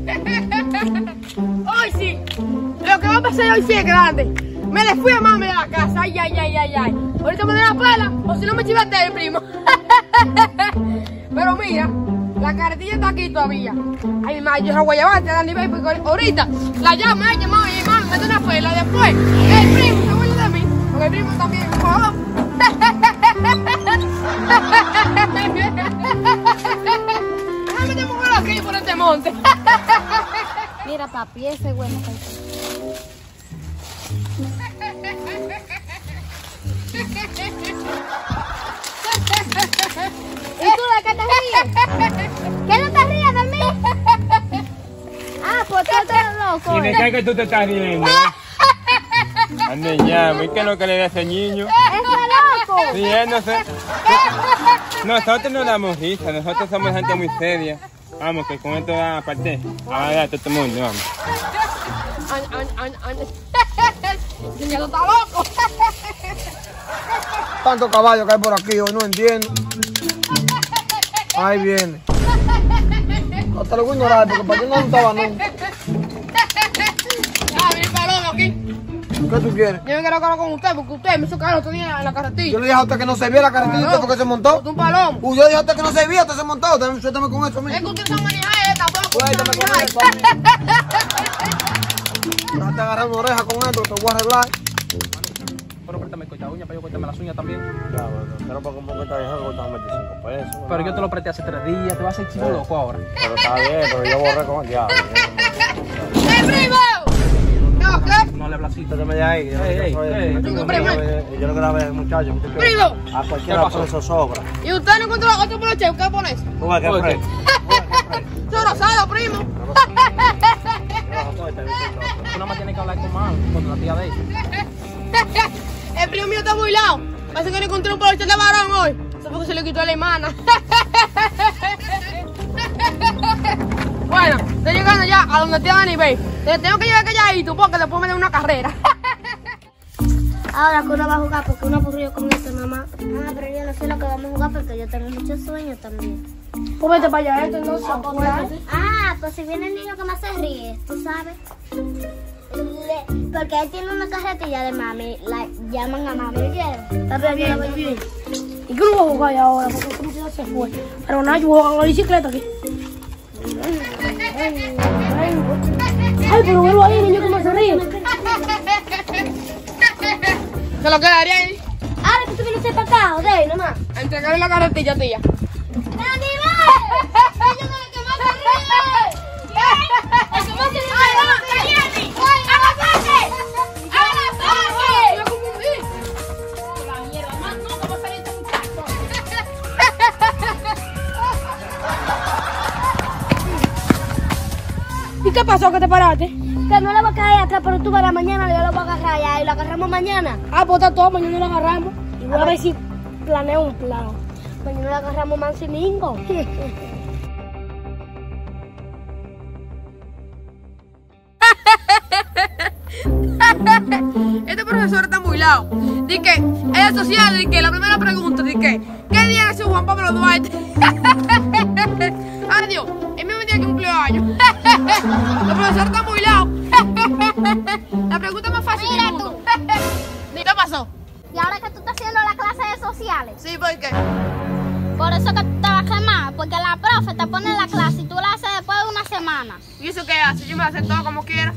Hoy sí. Lo que va a pasar hoy sí es grande. Me le fui a mami a la casa. Ay, ay, ay, ay, ay. Ahorita me doy la pela o si no me chivate el primo. Pero mira, la carretilla está aquí todavía. Ay, mi madre, yo la voy a llevar a nivel porque ahorita la llamo a ella, mami, me da una pela. Después, el primo se vuelve de mí. Porque el primo también es joven. Déjame te mover aquí por este monte. Mira, papi, ese es bueno. ¿Y tú de qué te ríes? ¿Qué no te ríes de mí? Ah, pues tú estás loco. ¿Y de qué es que tú te estás riendo? Ande ya, ¿y qué es lo que le da a ese niño? ¡Ese loco! Sí, él no sé. Nosotros no damos risa, nosotros somos gente muy seria. Vamos, que con esto da aparte. Ahora todo el mundo, vamos. El niño está loco. Tanto caballo que hay por aquí, hoy no entiendo. Ahí viene. Hasta lo voy a ignorar porque para ti no estaba nunca. Ya, viene el balón aquí. ¿Qué tú quieres? Yo me quiero hablar con usted porque usted me hizo caer otro día en la carretilla. Yo le dije a usted que no se vía la carretilla usted porque se montó. Un palón. Yo le dije a usted que no se vía, usted se montó. Suéltame con eso, Es mira. que usted no maneja tampoco. Suéltame con eso. Ya te agarré una oreja con esto, te voy a arreglar. Pero préstame corta uña para yo cortarme las uñas también. Ya, bueno, pero para comprar esta vieja costaba 25 pesos. Pero yo te lo presté hace 3 días, te vas a hacer chico loco ahora. Pero está bien, pero yo borré con el diablo. ¡Eh, primo! ¿No, qué? No le hablas así. Usted me de ahí. Yo no grabé al muchacho. Primo. A cualquiera por eso sobra. ¿Y usted no encontró otro poloche? ¿Qué pones? ¿Tú ves qué fresco? Eso rosado, primo. Tú nada más tienes que hablar con la tía de ella. El primo mío está muy lado. Parece que no encontré un poloche de varón hoy. Eso fue que se le quitó a la hermana. Bueno, estoy llegando ya a donde tiene nivel. Tengo que llegar calladito porque después me da una carrera. Ahora que uno va a jugar porque uno aburrido con esto, mamá. Ah, pero yo no sé lo que vamos a jugar porque yo tengo muchos sueños también. Pues vete para allá, esto no se puede. Ah, pues si viene el niño que más se ríe, tú sabes. Porque él tiene una carretilla de mami, la llaman a mami, ¿quieres? Está bien. ¿Y qué no voy a jugar ahora? Porque el muchacho se fue. Pero nada, yo voy a jugar con la bicicleta aquí. Ay, pero vuelvo ahí, niño que más se ríe. ¿Se lo quedaría ahí? Ahora que tú vienes para acá, ¿ok? Nomás. A entregarle la carretilla, tía. ¿Y qué pasó que te paraste? Que no le va a caer atrás, pero tú verás mañana, yo lo voy a agarrar ya y lo agarramos mañana. Ah, pues está todo, mañana lo agarramos. Y voy a ver si planeo un plan. Mañana lo agarramos mansiningo. Este profesor está muy lado. Dice que es social, dice que la primera pregunta, dice que ¿qué día nació Juan Pablo Duarte? Ay Dios, el mismo día que cumplió años. El profesor está muy lado. La pregunta más fácil del mundo. ¿Qué pasó? Y ahora que tú estás haciendo la clase de sociales, Sí, ¿por qué? por eso que tú te vas a quemar, porque la profe te pone la clase y tú la haces después de una semana. ¿Y eso qué hace? Yo me voy a hacer todo como quiera.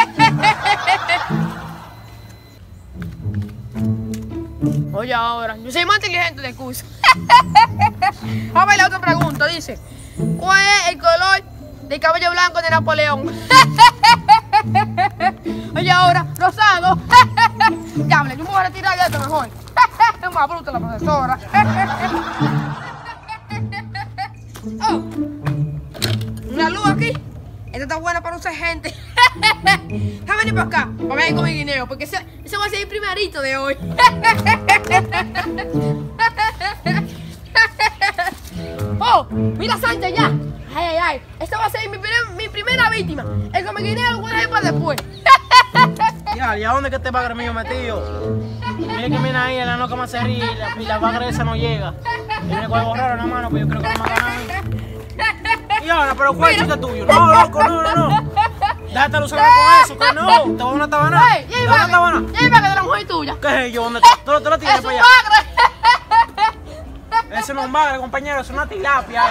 Oye, ahora, yo soy más inteligente del curso. Vamos a ver la otra pregunta, dice, ¿cuál es el color del cabello blanco de Napoleón? Oye, ahora, rosado. Ya, yo me voy a retirar de esto mejor. Es más bruta la profesora. Oh, una luz aquí. Esta está buena para usar gente. Déjame venir para acá, para ver con mi guineo, porque ese va a ser el primerito de hoy. Oh, mira Sánchez ya. Ay, ay, ay. Esta va a ser mi primera víctima. El come guineo lo voy a dejar para después. Ya, ¿y a dónde que este bagre mío metido? Mira que viene ahí, la noca más se ríe y la bagre esa no llega. Tiene que borrar una mano, pues yo creo que no me va a ganar. Y ahora, pero ¿cuál chiste tuyo? No, loco, no. Déjate alusar con eso, que no. Te voy a una tabana. Ey, Te voy a una tabana. y ahí va que de la mujer tuya. ¿Qué es yo? ¿Dónde está? ¿Tú lo tienes Es para un allá? bagre. Ese no es un bagre, compañero, es una tilapia.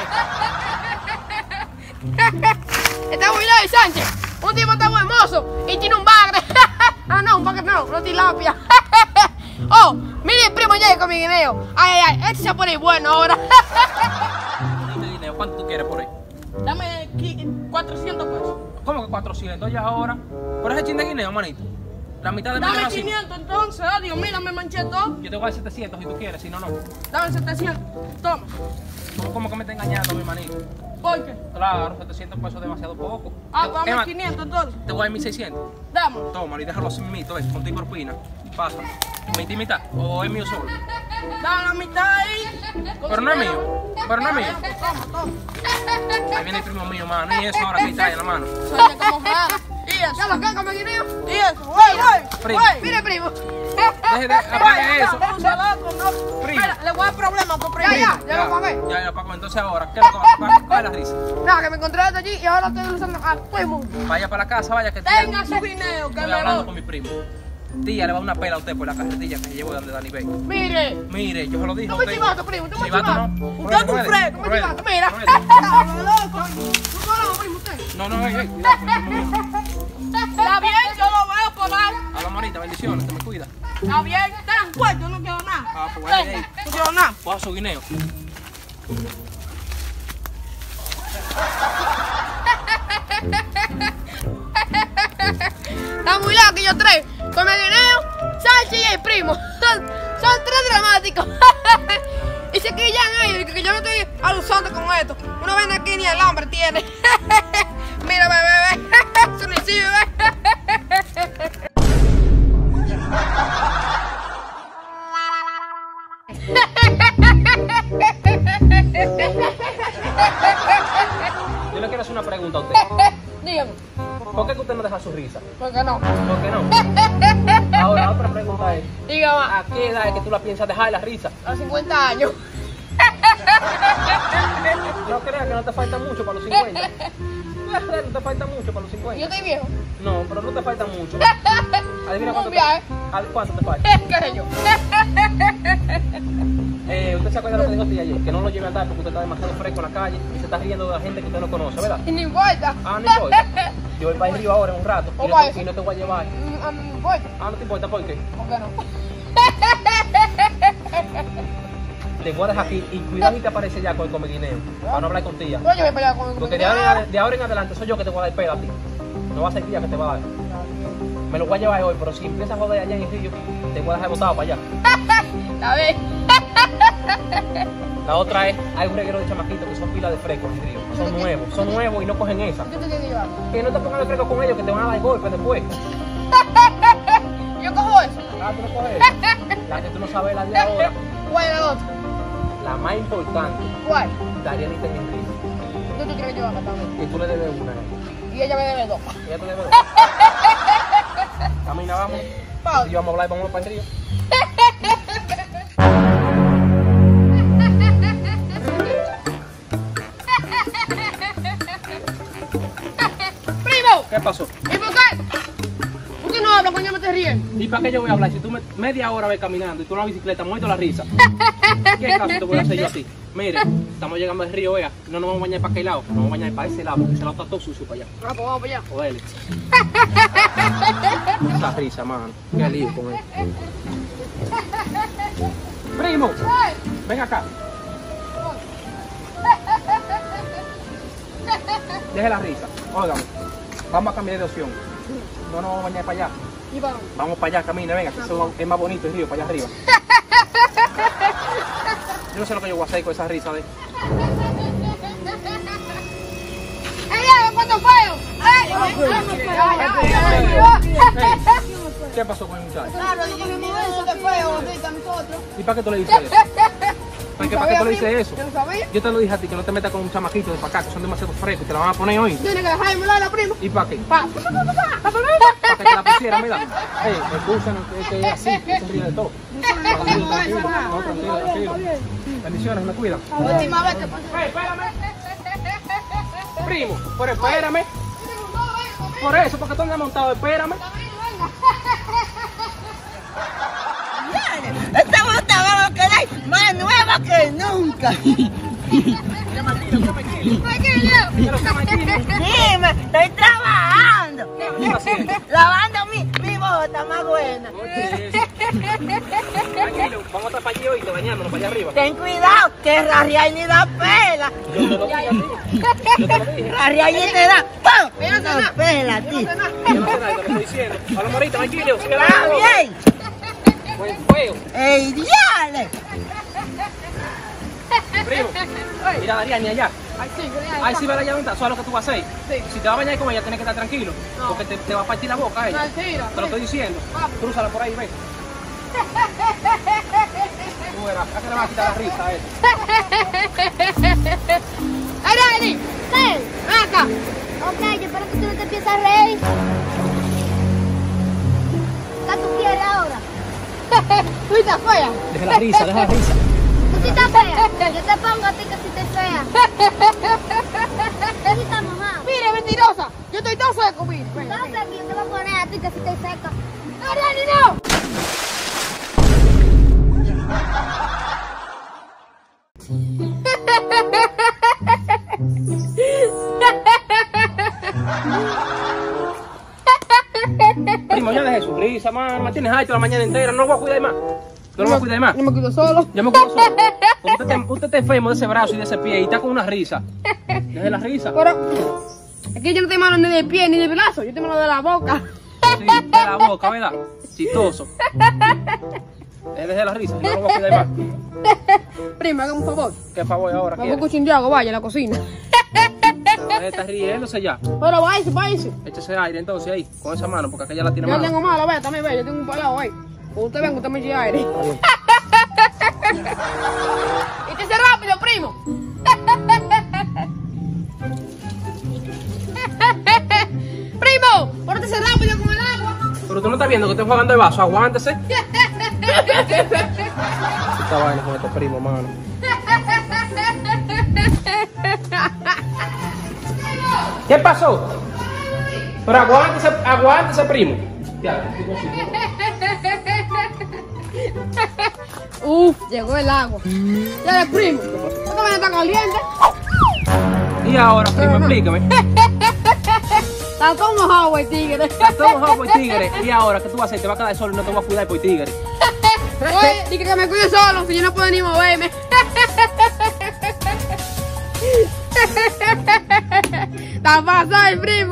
Está muy lejos, Sánchez. Un tipo está muy hermoso y tiene un bagre. Ah, no, un bagre no, una tilapia. Oh, mire el primo ya con mi guineo. Ay, este se pone bueno ahora. Dime dinero, ¿cuánto tú quieres por ahí? Dame 400 pesos. ¿Cómo que 400? Ya ahora. Por ese chin de guineo, manito. La mitad de mi Dame así. 500 entonces. Oh, Dios mío, me manché todo. Yo te voy a dar 700 si tú quieres, si no, no. Dame 700. Toma. ¿Cómo que me está engañando, mi manito? ¿Por qué? Claro, 700 pesos es demasiado poco. Ah, Es dame más, 500 entonces. te voy a dar 1600. Dame. Toma, y déjalo así mismo, ¿ves? Con tu propina. Pásame. ¿Mitad y mitad? ¿O es mío solo? Dame la mitad ahí. Pero no es mío. Pero no es mío. Toma, toma. Ahí viene el primo mío, mano. Y eso ahora que trae en la mano. Sueña como raro. Y eso. Ya lo con mi guineo. Y eso. Güey. Primo. Mire, primo. Deje de apague eso. Primo. Mira, le voy a dar problemas a tu primo. Ya lo pagué. Ya, Paco. Entonces ahora, ¿qué es lo que va a coger la risa? Nada, que me encontré esto allí y ahora estoy usando a todo el mundo. Vaya para la casa, vaya que Tenga su guineo, que estoy me hablando lo... con mi primo. Tía, le va una pela a usted por la carretilla que llevo de Dani Bay. Mire. Mire, yo se lo dije a Tú me usted. chivaste, primo. Tú me Chivato chivaste. no. Usted es un fresco. Tú me Ruede, chivaste. Mira. ruede. Loco. Tú no lo primo, usted. No, cuidado, primo mío. Está bien, yo lo veo por ahí. A la morita, bendiciones, te me cuida. Está bien. Ten cuenta, yo no quiero nada. Ah, pues vaya Venga, ahí. no quiero nada. Coja su guineo. Está muy loco, yo tres. Con el guineo, Sánchez y el primo. Son tres dramáticos. Y se quillan ellos, que yo no estoy alusando con esto. Uno ven aquí ni el hambre tiene. Mira, bebé. Eso no sirve, bebé. Yo le quiero hacer una pregunta a usted. Dígame, ¿Por qué que usted no deja su risa? ¿por qué no? ¿Por qué no? Ahora, otra pregunta es, Dígame, ¿a qué edad es que tú la piensas dejar la risa? a 50 años. No creas que no te falta mucho para los 50. No te falta mucho para los Yo 50. estoy viejo. No, pero no te falta mucho. Adivina Un cuánto viaje. ¿Cuánto te falta? ¿Qué sé yo? ¿Usted se acuerda de lo que dijo usted ayer? Que no lo lleve a andar porque usted está demasiado fresco en la calle y se está riendo de la gente que usted no conoce, ¿verdad? Y no importa. Ah, no importa. Yo voy para el río ahora en un rato ¿Cómo y eso? no te voy a llevar. A mí no importa. Ah, no te importa, ¿por qué? ¿Por qué no? Te voy a dejar aquí y cuidado si te aparece ya con el comeguineo para no hablar con tía. Yo voy para allá con Porque de ahora en adelante soy yo que te voy a dar pelo a ti. No va a ser tía que te va a dar. Me lo voy a llevar hoy, pero si empiezas a joder allá en el río, te voy a dejar botado para allá. Está bien. La otra es, hay un reguero de chamaquitos que son pilas de fresco en el río. Son nuevos y no cogen esa. ¿Qué te tiene que llevar? Que no te pongas de fresco con ellos, que te van a dar golpes después. Yo cojo eso. Ah, tú no coges esa. La que tú no sabes la de ahora, ¿Cuál es la otra? la más importante, ¿Cuál? Darianita en el río. ¿Tú te crees que yo voy a matar? Y tú le debes una. Y ella me debe dos. Ella te debe dos. Camina, vamos. Pausa. Y yo vamos a hablar y vamos para el río. ¡Primo! ¿Qué pasó? ¿Y por qué? ¿Por qué no hablas cuando yo me estoy riendo? ¿Y para qué yo voy a hablar? Si tú media hora ves caminando y tú en la bicicleta muerto la risa. ¿Qué caso te voy a hacer yo a ti? Mire, estamos llegando al río, vea. No nos vamos a bañar para aquel lado, nos vamos a bañar para ese lado, porque ese lado está todo sucio para allá. Ah, pues vamos para allá. Joder. Esa risa, mano. Qué lío con él. Primo, ven acá. Deje la risa. Óigame, vamos a cambiar de opción. No nos vamos a bañar para allá. ¿Y para dónde? Vamos para allá, camina, venga, que eso es más bonito el río, para allá arriba. Yo no sé lo que yo voy a hacer con esa risa de... ¡Ey, cuánto feo! ¿Qué pasó con el muchacho? Claro, yo me mudé, eso te feo, ahorita a nosotros. ¿Y para qué tú le dices eso? ¿Para qué tú le dices eso? Yo no sabía. Yo te lo dije a ti, que no te metas con un chamaquito de para acá, que son demasiado frescos, te la van a poner hoy. Tienes que dejarme la prima. ¿Y para qué? Pa. Para que te la pusiera, mira. Escúchanos, que es así, que se ríe de todo. Tranquilo. Bendiciones, me cuidan. Última vez te pasó. Espérame. primo. Pero espérame. Por eso, porque tú andas montado, espérame. Esta bota va a quedar más nueva que nunca. Dime, estoy trabajando. Lavando mi bota más buena. Tranquilo, vamos a estar para allí hoy, bañándonos para allá arriba. Ten cuidado, que Rarriay ni da pela. Yo te lo dije a ti. Yo te lo dije. Rarriay ni te da no pela a ti. Yo no sé nada, te lo estoy diciendo. Hablamos ahorita, tranquilo. Sigue Está lavando. bien. Buen fuego. ¡Ey, diale! Primo, mira Dariani allá. Ahí sí va la llanta, ¿sabes lo que tú vas a hacer? Sí. Si te vas a bañar con ella, tienes que estar tranquilo. Porque te va a partir la boca a ella. Mentira. Te lo estoy diciendo. Crúzala por ahí, ven. Tú verás, acá le vas a quitar la risa a él. Arani, ven acá. Ok, yo espero que tú no te empieces a reír. ¿Qué tú quieres ahora? Tú estás fea. Deja la risa, deja la risa. ¿Tú sí estás fea? Yo te pongo a ti que sí te fea. Tú sí estás mojado. Mire, mentirosa. Yo estoy todo seco, mire. Ven, No, ven. pero yo te voy a poner a ti que sí te seca. Arani, no. Primo, ya deje su risa, man. Me tienes alto la mañana entera. No lo voy a cuidar más. No lo voy a cuidar más. Yo me cuido solo. Yo me cuido solo. Usted está enfermo de ese brazo y de ese pie y está con una risa. Deje la risa. Pero es que yo no te mando ni de pie ni de brazo. Yo te mando de la boca. Sí, de la boca, ¿verdad? Chistoso. Deje la risa, no lo voy a cuidar más. Prima, hágame un favor. ¿Qué favor ahora Vamos a quiere? cuchín de agua, vaya, a la cocina. Deje de estar riéndose ya. Pero váyase. Échese aire entonces ahí, con esa mano, porque aquella la tiene Yo mala. tengo malo, vea, también ve, yo tengo un palado ahí. Cuando usted venga, usted me eche aire. Y te hace rápido, primo. Primo, pórtese rápido con el agua. Pero tú no estás viendo que estoy jugando el vaso, aguántese. Esta vaina con estos primos, mano. ¿Qué pasó? Pero aguántese, primo. Ya, Llegó el agua. Ya el primo. ¿Esta vaina está caliente? y ahora, primo, explícame. Está todo mojado el tigre. Todo mojado por tigre. Y ahora, ¿qué tú vas a hacer? Te vas a quedar solo y no te vas a cuidar por tigre. Oye, dije que me cuide solo, si yo no puedo ni moverme. Está pasado el primo.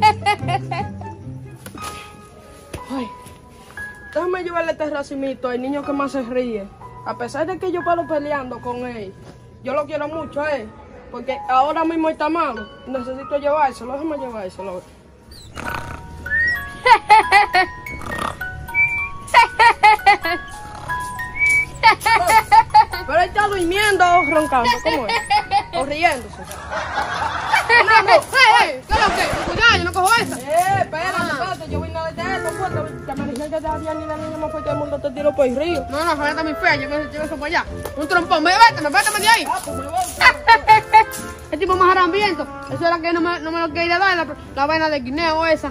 Ay, déjame llevarle este racimito al niño que más se ríe. A pesar de que yo paro peleando con él, yo lo quiero mucho a él. Porque ahora mismo está malo. Necesito llevárselo, déjame llevárselo. Pero él está durmiendo o roncando, ¿cómo es? O riéndose. ¡Vamos! ¡Hey! ¿Qué es lo que? Cuidado, yo no cojo esa. Espérate, yo vine a verte esto, pues. Te parecía que te había ni la niña más fuerte del mundo, te tiro por el río. No, esa está muy fea, yo me llevo eso para allá. Un trompón, vete de ahí. El tipo más arambiento. Eso era que no me lo quería dar, la vaina de guineo esa.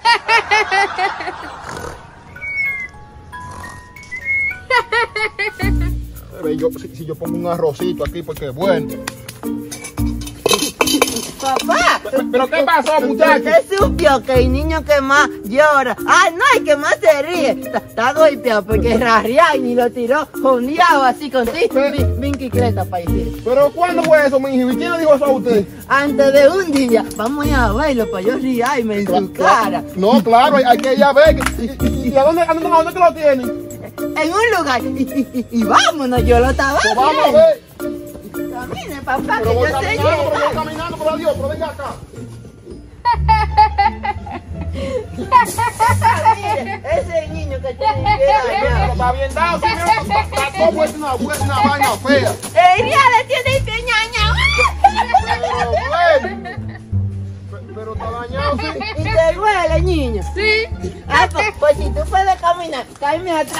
Si yo pongo un arrocito aquí, porque es bueno. Papá, ¿Pero qué pasó, muchacho? ¿usted supo que el niño que más llora? Ah, no, el que más se ríe. Está golpeado porque Rarriay ni lo tiró jondeado así contigo. Vinquicleta, paisito. ¿Pero cuándo fue eso, mi hijo? ¿Y quién le dijo eso a usted? Antes de un día, vamos a ir a verlo para yo riarme en su cara. No, claro, hay que ir a ver. ¿Y a dónde te lo tienen? En un lugar. Y vámonos, yo lo estaba Pues vamos a viendo. ver. Camine, papá, Pero que voy yo sé caminando, pero voy llegar. caminando, pero adiós, pero venga acá. Mire, ese niño que tiene que Pero allá. está bien dado, señor. Está todo vuelto una vaina fea. El día le tiene que ñaña. Pero está dañado, sí. Y te duele, niño. Sí. Ah, pues si tú puedes caminar, cáeme atrás.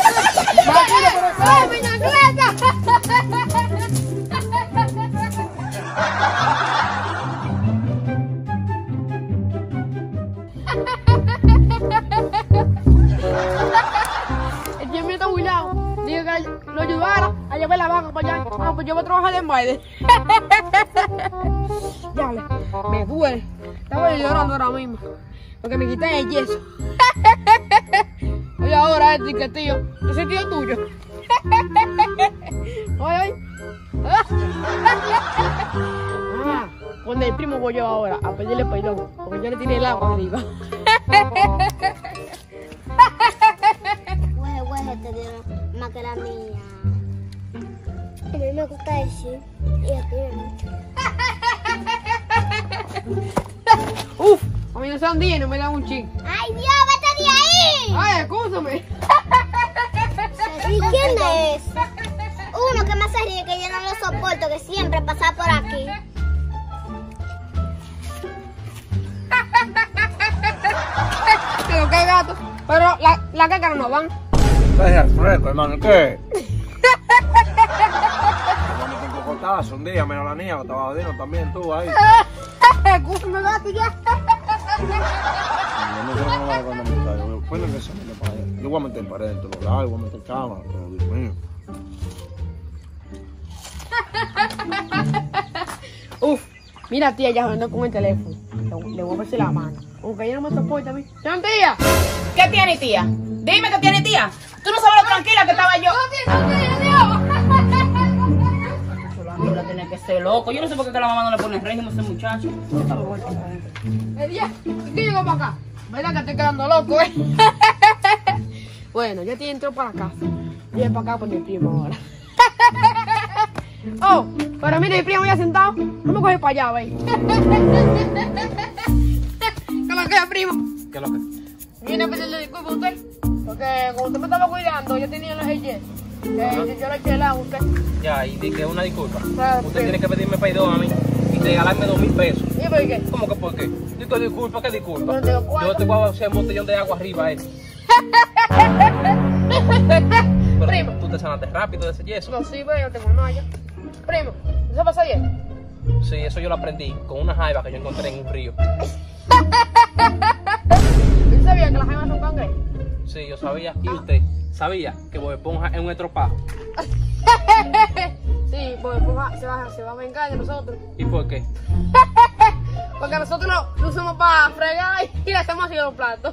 ¡Ay, mi ñancleta! llevar la vaca para allá. Ah, pues yo voy a trabajar de embaide. Ya, me duele. Estaba llorando ahora mismo. Porque me quité el yeso. Oye, ahora este que tío. Yo soy tío tuyo. Oye. Ah, con el primo voy yo ahora a pedirle perdón. Porque yo le tiré el agua arriba. Güey, te dieron más que la mía. A mí me gusta decir. Y a ti no. Uf, a mí no son 10, no me dan un ching. ¡Ay, Dios, vete de ahí! Ay, escúchame. ¿Y quién es? Uno que más se ríe, que yo no lo soporto, que siempre pasa por aquí. Pero qué gato. Pero la caca no van. Deja el fresco, hermano, ¿qué? Vamos a un cocotazo un día, mira la niña, que estaba jodiendo también tú ahí. Escúchame, gato, ya. Yo no sé cómo va a contar mi historia. Bueno, que se mete para allá. Yo voy a meter pared en todos lados, voy a meter cámara, pero Dios mío. Uf, mira tía, ya ando con el teléfono. Le voy a pasar la mano. Aunque ella no me soporta a mí. ¡Sean tía! ¿Qué tiene, tía? Dime qué tiene, tía. Tú no sabes lo tranquila que estaba yo. La tiene que ser loco. Yo no sé por qué que la mamá no le pone régimen a ese muchacho. ¿Qué llegó para acá? ¿Verdad que estoy quedando loco, Bueno, ya tía entró para la casa. Viene para acá por mi primo ahora. Oh, pero mira, mi primo ya sentado. No me coge para allá, ve. ¿Qué lo que es, primo? ¿Qué es lo que? Vine a pedirle disculpas a usted. Porque como usted me estaba cuidando, yo tenía los hechos. Yo le eché el agua a usted. Ya, y di que una disculpa. Claro, Usted sí. tiene que pedirme perdón a mí y regalarme 2,000 pesos. ¿Y por qué? ¿Cómo que por qué? Digo disculpa, ¿qué disculpa? No tengo cuarto. Yo te voy a hacer un botellón de agua arriba, Pero Primo. tú te sanaste rápido de ese yeso. No, sí, pero yo tengo malla. Primo, ¿eso pasa ayer? Sí, eso yo lo aprendí con una jaiba que yo encontré en un río. ¿Usted sabía que las gemas son cangrejos? Sí, yo sabía. ¿Y usted sabía que Bob Esponja es un estropajo? Sí, pues se va a vengar de nosotros. ¿Y por qué? Porque nosotros lo usamos para fregar y le hacemos así los platos.